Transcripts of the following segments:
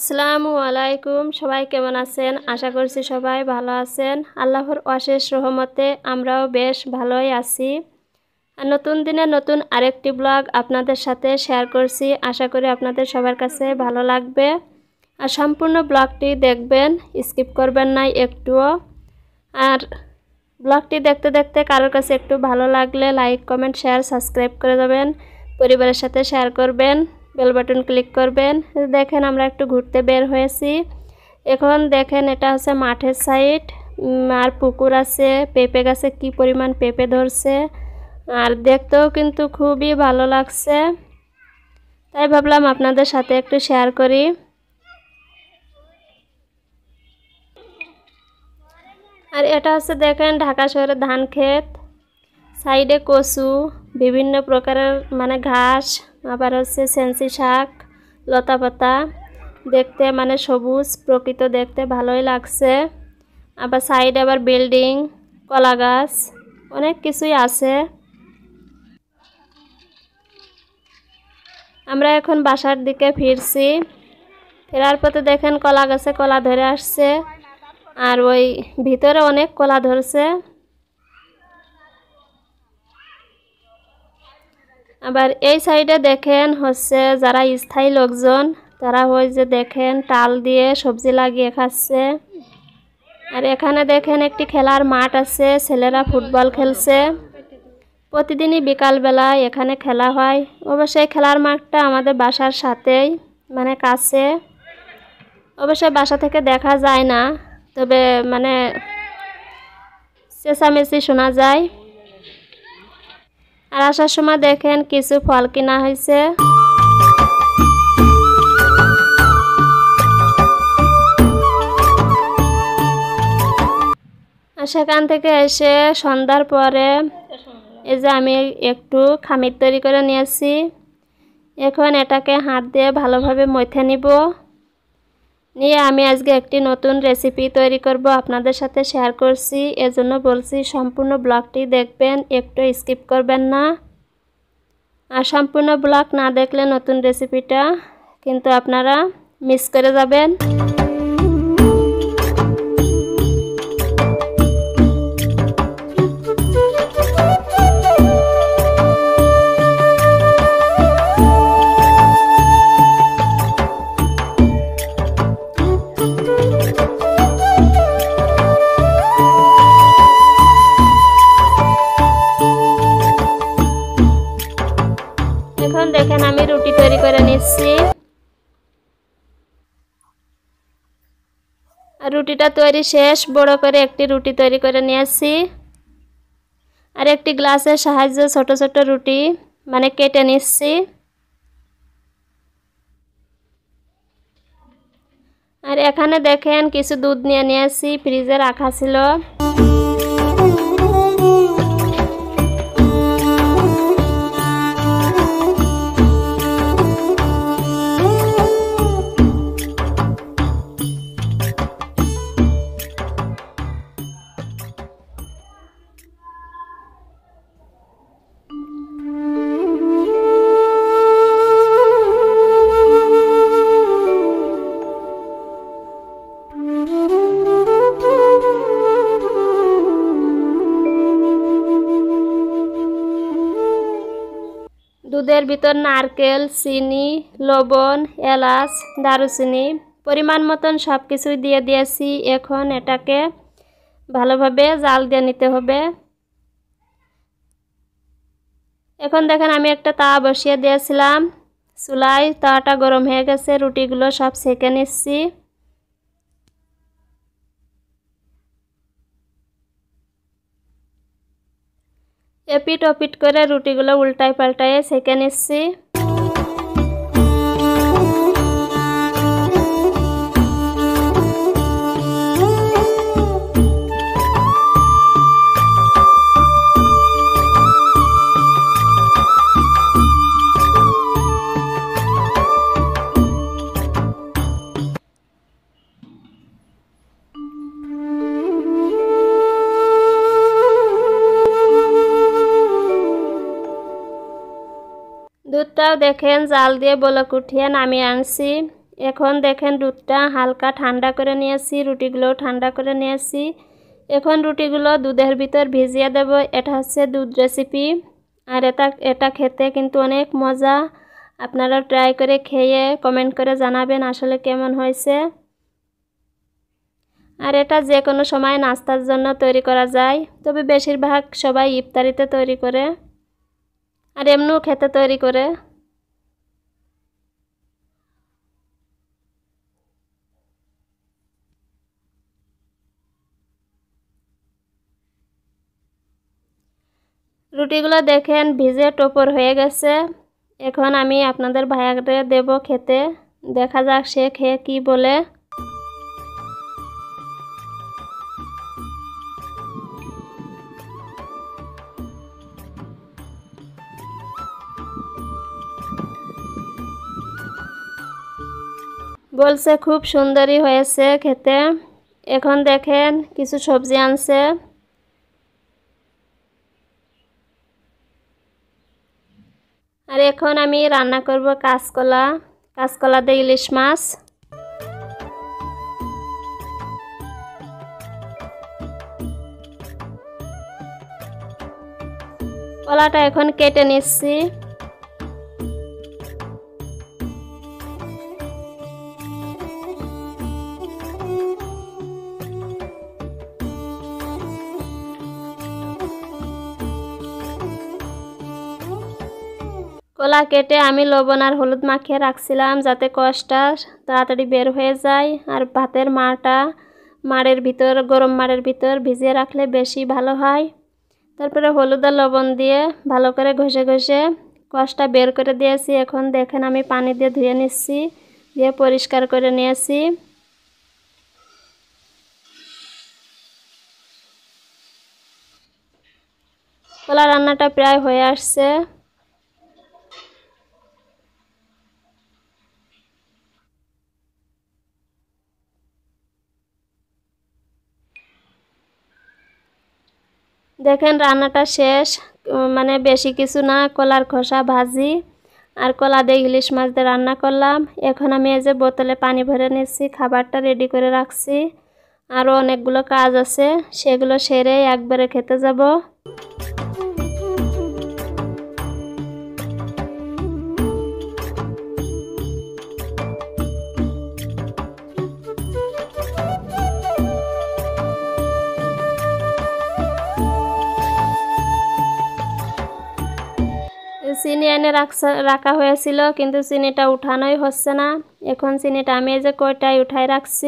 আসসালামু আলাইকুম। সবাই কেমন আছেন? আশা করছি সবাই ভালো আছেন। আল্লাহর অশেষ রহমতে আমরাও বেশ ভালোই আছি। আর নতুন দিনে নতুন আরেকটি ব্লগ আপনাদের সাথে শেয়ার করছি। আশা করি আপনাদের সবার কাছে ভালো লাগবে। আর সম্পূর্ণ ব্লগটি দেখবেন, স্কিপ করবেন না একটুও। আর ব্লগটি দেখতে দেখতে কারোর কাছে একটু ভালো লাগলে লাইক, কমেন্ট, শেয়ার, সাবস্ক্রাইব করে দেবেন। পরিবারের সাথে শেয়ার করবেন, বেল বাটন ক্লিক করবেন। দেখেন আমরা একটু ঘুরতে বের হয়েছি। এখন দেখেন এটা হচ্ছে মাঠের সাইড, আর পুকুর আছে, পেঁপে গাছে কি পরিমাণ পেঁপে ধরছে, আর দেখতেও কিন্তু খুবই ভালো লাগছে। তাই ভাবলাম আপনাদের সাথে একটু শেয়ার করি। আর এটা হচ্ছে দেখেন ঢাকা শহরের ধান ক্ষেত, সাইডে কচু, বিভিন্ন প্রকারের মানে ঘাস, আবার হচ্ছে সেন্সি শাক, লতা পাতা, দেখতে মানে সবুজ প্রকৃত, দেখতে ভালোই লাগছে। আবার সাইডে আবার বিল্ডিং, কলা গাছ, অনেক কিছুই আছে। আমরা এখন বাসার দিকে ফিরছি। ফেরার পথে দেখেন কলা গাছে কলা ধরে আসছে, আর ওই ভিতরে অনেক কলা ধরছে। আবার এই সাইডে দেখেন হচ্ছে যারা স্থায়ী লোকজন, তারা ওই যে দেখেন টাল দিয়ে সবজি লাগিয়ে খাচ্ছে। আর এখানে দেখেন একটি খেলার মাঠ আছে, ছেলেরা ফুটবল খেলছে। প্রতিদিনই বিকালবেলা এখানে খেলা হয়। অবশ্যই খেলার মাঠটা আমাদের বাসার সাথেই, মানে কাছে। অবশ্যই বাসা থেকে দেখা যায় না, তবে মানে চেঁচামেচি শোনা যায়। আর আসার সময় দেখেন কিছু ফল কিনা হয়েছে। আর সেখান থেকে এসে সন্ধ্যার পরে এই যে আমি একটু খামির তৈরি করে নিয়েছি। এখন এটাকে হাত দিয়ে ভালোভাবে মথে নিব। নিয়ে আমি আজকে একটি নতুন রেসিপি তৈরি করব, আপনাদের সাথে শেয়ার করছি। এজন্য বলছি সম্পূর্ণ ব্লগটি দেখবেন, একটু স্কিপ করবেন না। আর সম্পূর্ণ ব্লগ না দেখলে নতুন রেসিপিটা কিন্তু আপনারা মিস করে যাবেন। এখন দেখেন আমি রুটি তৈরি করে নিচ্ছি। আর রুটিটা তৈরি শেষ, বড় করে একটি রুটি তৈরি করে নিয়েছি। আর একটি গ্লাসের সাহায্যে ছোট ছোট রুটি মানে কেটে নিচ্ছি। আর এখানে দেখেন কিছু দুধ নিয়ে নিয়েছি, ফ্রিজে রাখা ছিল। দুধের ভিতর নারকেল, চিনি, লবণ, এলাচ, দারুচিনি পরিমাণ মতন সব কিছুই দিয়ে দিয়েছি। এখন এটাকে ভালোভাবে জাল দিয়ে নিতে হবে। এখন দেখেন আমি একটা তাওয়া বসিয়ে দিয়েছিলাম চুলায়, তাওয়াটা গরম হয়ে গেছে, রুটিগুলো সব সেঁকে নিচ্ছি। এপিট ওপিট করে রুটিগুলো উল্টায় পাল্টায় সেঁকে নিচ্ছি। দুধটাও দেখেন জাল দিয়ে বলক উঠিয়ে নামিয়ে আনছি। এখন দেখেন দুধটা হালকা ঠান্ডা করে নিয়েছি, রুটিগুলোও ঠান্ডা করে নিয়েছি। এখন রুটিগুলো দুধের ভিতর ভিজিয়ে দেব। এটা হচ্ছে দুধ রেসিপি, আর এটা খেতে কিন্তু অনেক মজা। আপনারা ট্রাই করে খেয়ে কমেন্ট করে জানাবেন আসলে কেমন হয়েছে। আর এটা যে কোনো সময় নাস্তার জন্য তৈরি করা যায়, তবে বেশিরভাগ সবাই ইফতারিতে তৈরি করে, আর এমনিও খেতে তৈরি করে। রুটিগুলো দেখেন ভিজে টোপর হয়ে গেছে। এখন আমি আপনাদের ভাইয়াকে দেব খেতে, দেখা যাক সে খেয়ে কি বলে। বলছে খুব সুন্দরই হয়েছে খেতে। এখন দেখেন কিছু সবজি আনছে। আর এখন আমি রান্না করব কাঁচকলা দিয়ে ইলিশ মাছ। কলাটা এখন কেটে নিচ্ছি। কলা কেটে আমি লবণ আর হলুদ মাখিয়ে রাখছিলাম যাতে কষটা তাড়াতাড়ি বের হয়ে যায়। আর ভাতের গরম মাড়ের ভিতর ভিজিয়ে রাখলে বেশি ভালো হয়। তারপরে হলুদ আর লবণ দিয়ে ভালো করে ঘষে ঘষে কষটা বের করে দিয়েছি। এখন দেখেন আমি পানি দিয়ে ধুয়ে নিচ্ছি, দিয়ে পরিষ্কার করে নিয়েছি। কলা রান্নাটা প্রায় হয়ে আসছে। দেখেন রান্নাটা শেষ, মানে বেশি কিছু না, কলার খোসা ভাজি আর কলা দিয়ে ইলিশ মাছ দিয়ে রান্না করলাম। এখন আমি এই যে বোতলে পানি ভরে নিচ্ছি, খাবারটা রেডি করে রাখছি। আরও অনেকগুলো কাজ আছে, সেগুলো সেরে একবারে খেতে যাব। চিনি এনে রাখা হয়েছিল, কিন্তু চিনিটা উঠানোই হচ্ছে না। এখন চিনিটা আমি এই যে কয়টায় উঠাই রাখছি।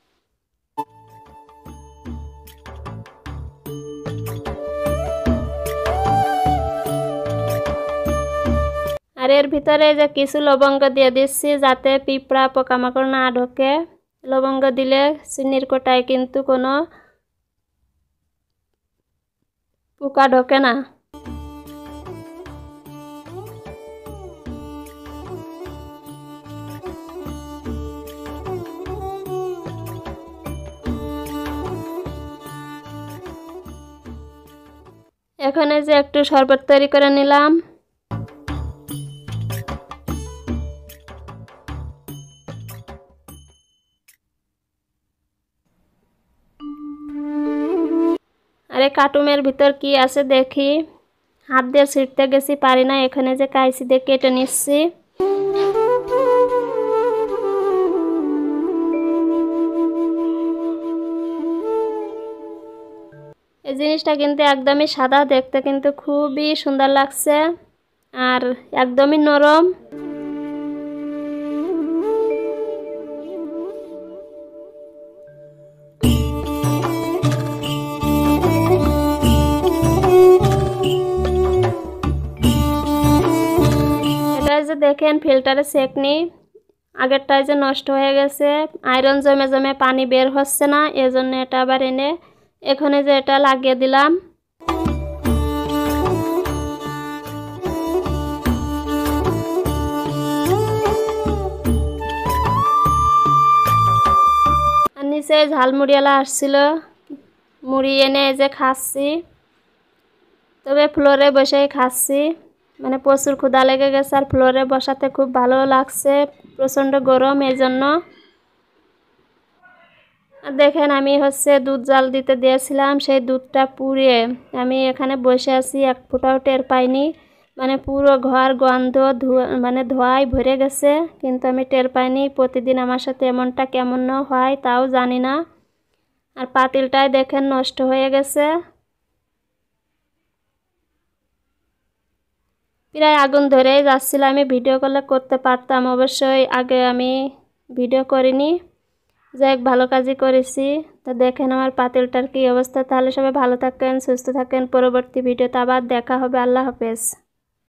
আর এর ভিতরে যে কিছু লবঙ্গ দিয়ে দিচ্ছি যাতে পিঁপড়া পোকামাকড় না ঢোকে। লবঙ্গ দিলে চিনির কোটায় কিন্তু কোনো পোকা ঢোকে না। এখানে যে একটু শরবত তৈরি করে নিলাম। আরে কাটুমের ভিতর কি আছে দেখি, হাত দিয়ে ছিঁড়তে গেছি পারি না, এখানে যে কাইচি দিয়ে কেটে নিচ্ছি। এই জিনিসটা কিন্তু একদমই সাদা, দেখতে কিন্তু খুবই সুন্দর লাগছে আর একদমই নরম। এটা যে দেখেন ফিল্টারে সেকনি, আগেরটায় যে নষ্ট হয়ে গেছে, আয়রন জমে জমে পানি বের হচ্ছে না, এজন্য এটা আবার এনে এখানে যে এটা লাগিয়ে দিলাম। আর নিচে ঝালমুড়িওয়ালা আসছিল, মুড়ি এনে যে খাচ্ছি, তবে ফ্লোরে বসেই খাচ্ছি, মানে প্রচুর ক্ষুধা লেগে গেছে আর ফ্লোরে বসাতে খুব ভালো লাগছে, প্রচণ্ড গরম এই জন্য। আর দেখেন আমি দুধ জাল দিতে দিয়েছিলাম, সেই দুধটা পুড়িয়ে আমি এখানে বসে আছি, এক ফোঁটাও টের পাইনি। মানে পুরো ঘর গন্ধ ধোঁয়ায় ভরে গেছে, কিন্তু আমি টের পাইনি। প্রতিদিন আমার সাথে এমনটা কেমন হয় তাও জানি না। আর পাতিলটাই দেখেন নষ্ট হয়ে গেছে, প্রায় আগুন ধরেই যাচ্ছিল। আমি ভিডিও কলে করতে পারতাম, অবশ্যই আগে আমি ভিডিও করিনি, যাই ভালো কাজই করেছি। তো দেখেন আমার পাতিলটার কি অবস্থা। তাহলে সবাই ভালো থাকেন, সুস্থ থাকেন, পরবর্তী ভিডিওতে আবার দেখা হবে। আল্লাহ হাফেজ।